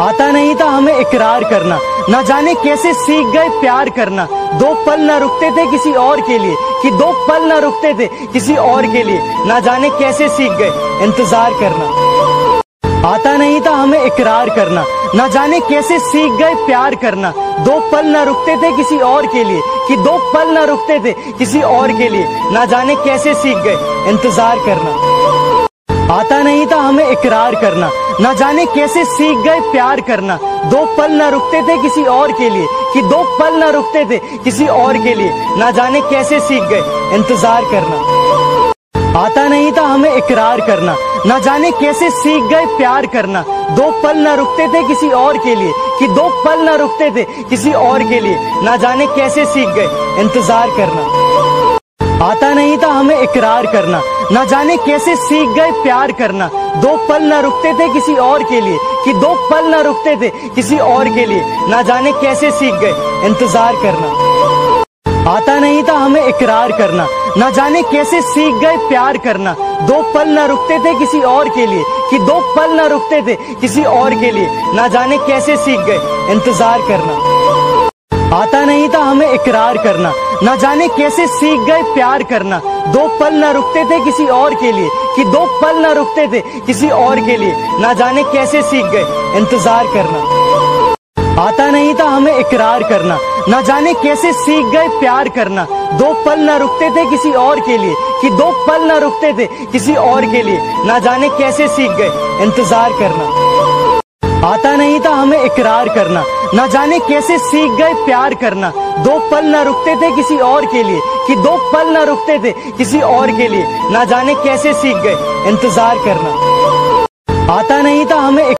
आता नहीं था हमें इकरार करना, न जाने कैसे सीख गए प्यार करना। दो पल न रुकते थे किसी और के लिए, कि दो पल न रुकते थे किसी और के लिए, न जाने कैसे सीख गए इंतजार करना। आता नहीं था हमें इकरार करना, न जाने कैसे सीख गए प्यार करना। दो पल न रुकते थे किसी और के लिए, कि दो पल न रुकते थे किसी और के लिए, न जाने कैसे सीख गए इंतजार करना। आता नहीं था हमें इकरार करना, न जाने कैसे सीख गए प्यार करना। दो पल न रुकते थे किसी और के लिए, कि दो पल न रुकते थे किसी और के लिए, न जाने कैसे सीख गए इंतजार करना। आता नहीं था हमें इकरार करना, न जाने कैसे सीख गए प्यार करना। दो पल न रुकते थे किसी और के लिए, कि दो पल न रुकते थे किसी और के लिए, न जाने कैसे सीख गए इंतजार करना। आता नहीं था हमें इकरार करना, न जाने कैसे सीख गए प्यार करना। दो पल न रुकते थे किसी और के लिए, कि दो पल न रुकते थे किसी और के लिए, न जाने कैसे सीख गए इंतजार करना। आता नहीं था हमें इकरार करना, न जाने कैसे सीख गए प्यार करना। दो पल न रुकते थे किसी और के लिए, कि दो पल न रुकते थे किसी और के लिए, न जाने कैसे सीख गए इंतजार करना। आता नहीं था हमें इकरार करना, न जाने कैसे सीख गए प्यार करना। दो पल न रुकते थे किसी और के लिए, कि दो पल न रुकते थे किसी और के लिए, न जाने कैसे सीख गए इंतजार करना। आता नहीं था हमें इकरार करना, न जाने कैसे सीख गए प्यार करना। दो पल न रुकते थे किसी और के लिए, कि दो पल न रुकते थे किसी और के लिए, न जाने कैसे सीख गए इंतजार करना। आता नहीं था हमें इकरार करना, न जाने कैसे सीख गए प्यार करना। दो पल न रुकते थे किसी और के लिए, कि दो पल न रुकते थे किसी और के लिए, न जाने कैसे सीख गए इंतजार करना। आता नहीं था हमें